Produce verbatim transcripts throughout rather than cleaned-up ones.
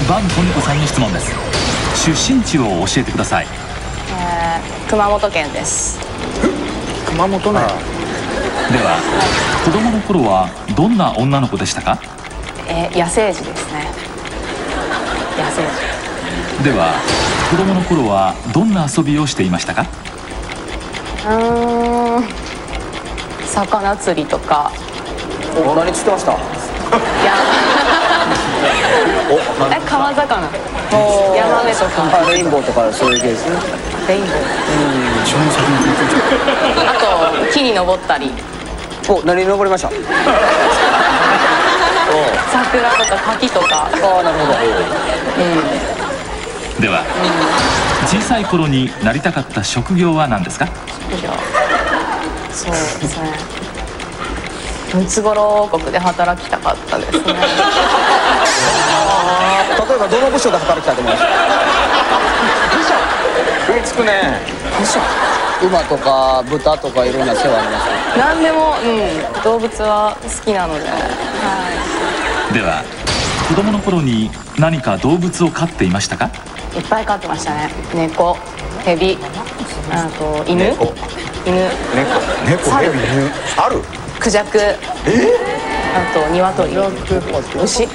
バントニコさんに質問です。出身地を教えてください。 えー、熊本県です。 熊本ね。 では子供の頃はどんな女の子でしたか？ えー、野生児ですね。野生児。 では子供の頃はどんな遊びをしていましたか？ うーん、魚釣りとか。 お、何釣ってました？ いやえ、川魚、ヤマメとかレインボーとかそういう系ですね。 レインボー、あと木に登ったり。 お、何に登りました？ 桜とか柿とか。 ああ、なるほど。 では小さい頃になりたかった職業は何ですか？ 職業、そうですね、ムツゴロウ王国で働きたかったですね。 例えばどの部署で働きたいと思いますか？ 部署、 食いつくね。 部署、 馬とか豚とかいろんな世話ありますね。 何でも、うん、動物は好きなので、はでは子供の頃に何か動物を飼っていましたか？ い、いっぱい飼ってましたね。猫、ヘビ、あと犬、犬、 猫、猫、 猿、 蛇、犬、猿、 クジャク、あと鶏、牛。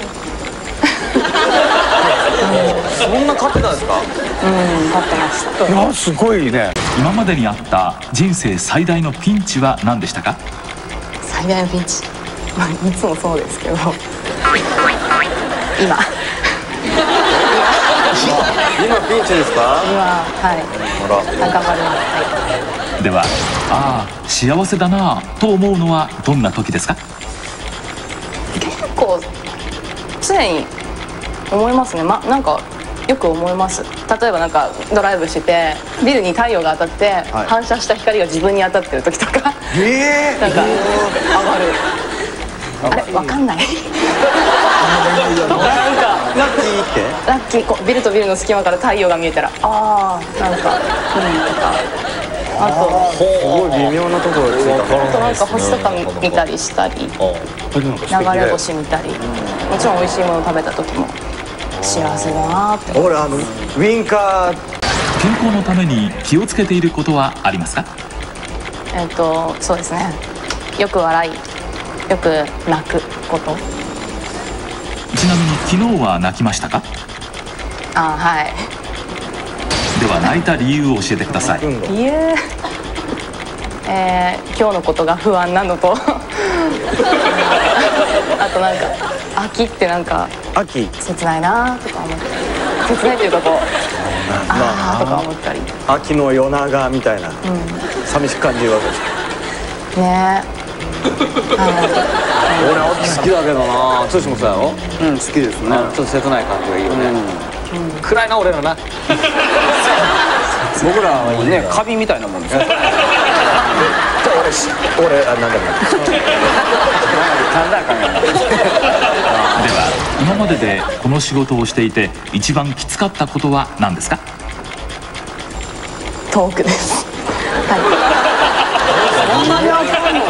そんな飼ってたんですか？ うん、飼ってました。 いや、すごいね。 今までにあった人生最大のピンチは何でしたか？ 最大のピンチ、まあいつもそうですけど、今今ピンチですか？ 今、はい、頑張ります。はい、 ではああ幸せだなと思うのはどんな時ですか？ 結構常に思いますね。ま、なんかよく思います。例えばなんかドライブしててビルに太陽が当たって、はい、反射した光が自分に当たってる時とか、えー、なんか上がる。あれ、わかんない。なんかラッキーってラッキー、こうビルとビルの隙間から太陽が見えたら、ああ、なんかうんとか、あとすごい微妙なところでついた。 あとなんか星とか見たりしたり、流れ星見たり、もちろん美味しいもの食べた時も幸せだなって。 俺あのウィンカー。 健康のために気をつけていることはありますか？ えっとそうですね、よく笑い、よく泣くこと。 ちなみに昨日は泣きましたか？ あ、はい。 では泣いた理由を教えてください。 理由、えー、今日のことが不安なのとあとなんか秋ってなんか秋切ないなとか思って、切ないというかこうああとか思ったり、 秋の夜長みたいな、うん、寂しく感じるわけですね。 俺秋好きだけどな。剛もそうやろ？うん、好きですね。ちょっと切ない感じがいいよね。暗いな俺らな。僕らはね、カビみたいなもんですよ。俺、俺、あ、なんだろう。だんだん考えない。 では今まででこの仕事をしていて一番きつかったことは何ですか？ トークです。はい。 そんなにあかんの？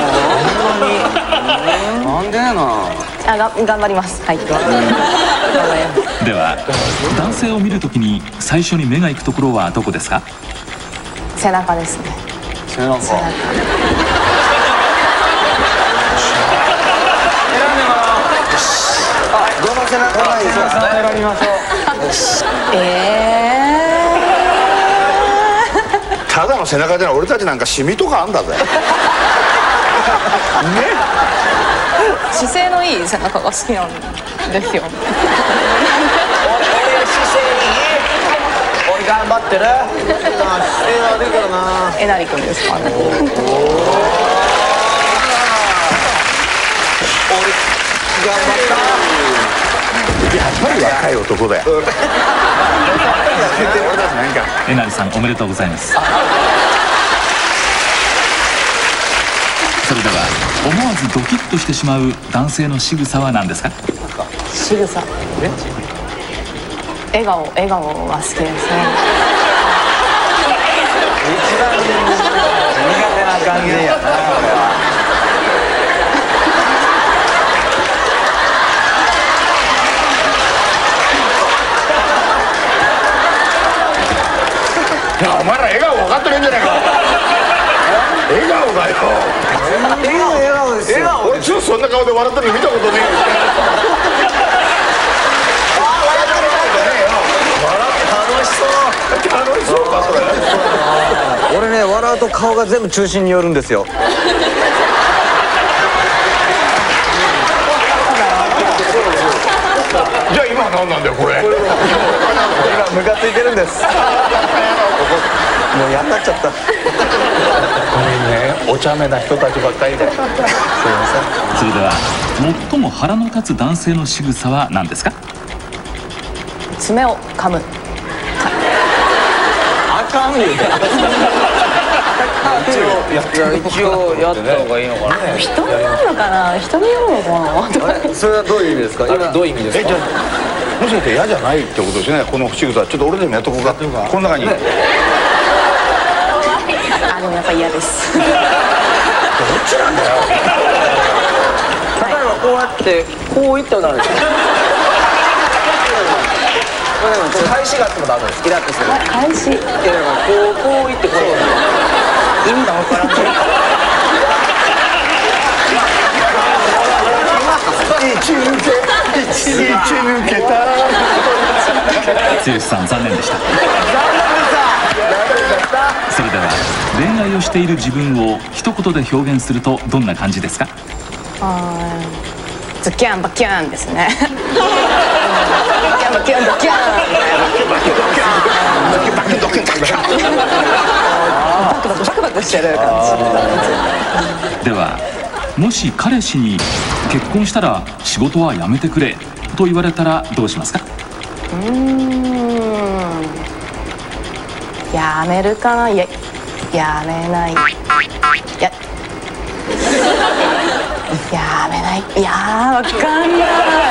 なんでやな。 あ、が頑張ります。はい。 では男性を見るときに最初に目が行くところはどこですか？ 背中ですね。 背中。背中。どの背中がいいですか？選びましょう。 えー、ただの背中じゃない。俺たちなんかシミとかあんだぜ。ね。 姿勢のいい背中が好きなんですよ。俺姿勢いい。 俺頑張ってる。姿勢悪いからな。 えなりくんですかね。俺頑張った。やっぱり若い男だよ。 えなりさんおめでとうございます。それでは思わずドキッとしてしまう男性の仕草は何ですか？ 仕草、笑顔、笑顔は好きですね。 一番苦手な感じやな、俺は。 お前ら笑顔分かってねえんじゃないか。笑顔だよ。 笑顔笑顔ですよ。 俺ちょっとそんな顔で笑ってるの見たことねえよ。 楽しそう楽しそうかそれ。 俺ね、笑うと顔が全部中心に寄るんですよ。 じゃあ今何なんだよこれ。 今ムカついてるんです。もうやったっちゃった。 これね、お茶目な人たちばっかりで。すいまそれでは最も腹の立つ男性の仕草は何ですか？ 爪を噛む。 あかんよ。一応やった方がいいのかな。 人によるのかな、人によるのかな。 それはどういう意味ですか？今どういう意味ですか？ え、じゃあもしかして嫌じゃないってことですね、この仕草。ちょっと俺でもやっとこうか。この中に。どっあ、でもやっぱ嫌です。 ちなんだよ。 例えばこうやってこういったらダメですか？これでもちょっと返しがあってもダメです。イラッとする。 返し。 いやだからこうこういってこう。意味がわからない。 一抜け、一抜けた。 剛さん残念でした。それでは恋愛をしている自分を一言で表現するとどんな感じですか？ あー、ズキャンバキャンですね。ズキャンバキャンバキャン。バクバクバクバクしてる感ではもし彼氏に結婚したら仕事は辞めてくれと言われたらどうしますか？ じ。うーん。やめるかな、や、やめない。や。やめない。いやー、わかんない。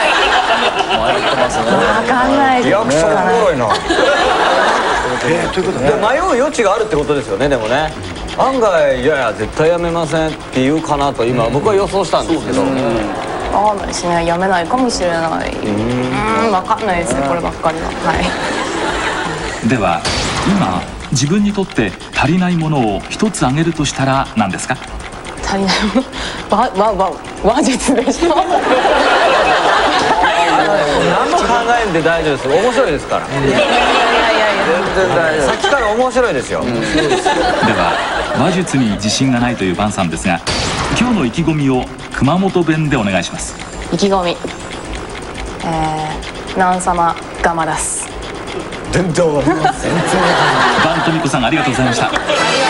わかんない。 リアクションおもろいな。 えー、ということで。 で迷う余地があるってことですよね。でもね、案外いやいや絶対やめませんって言うかなと今僕は予想したんですけど。 わかんないですね。やめないかもしれない。うーん、わかんないですね。こればっかりは。はい。 では今自分にとって足りないものを一つ挙げるとしたら何ですか？ 足りないもの。わ、わ、わ、話術でしょ。 何も考えんで大丈夫です。面白いですから。 いやいやいやいや。 全然大丈夫。さっきから面白いですよ。 では話術に自信がないというバンさんですが、今日の意気込みを熊本弁でお願いします。 意気込み。えー、なんさま頑張らす。 全然わかりません。 バントミコさんありがとうございました。